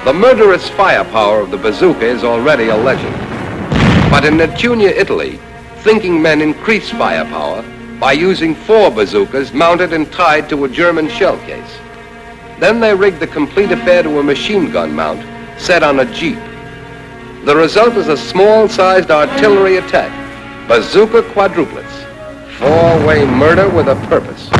The murderous firepower of the bazooka is already a legend. But in Nettunia, Italy, thinking men increased firepower by using 4 bazookas mounted and tied to a German shell case. Then they rigged the complete affair to a machine gun mount set on a jeep. The result is a small-sized artillery attack, bazooka quadruplets, 4-way murder with a purpose.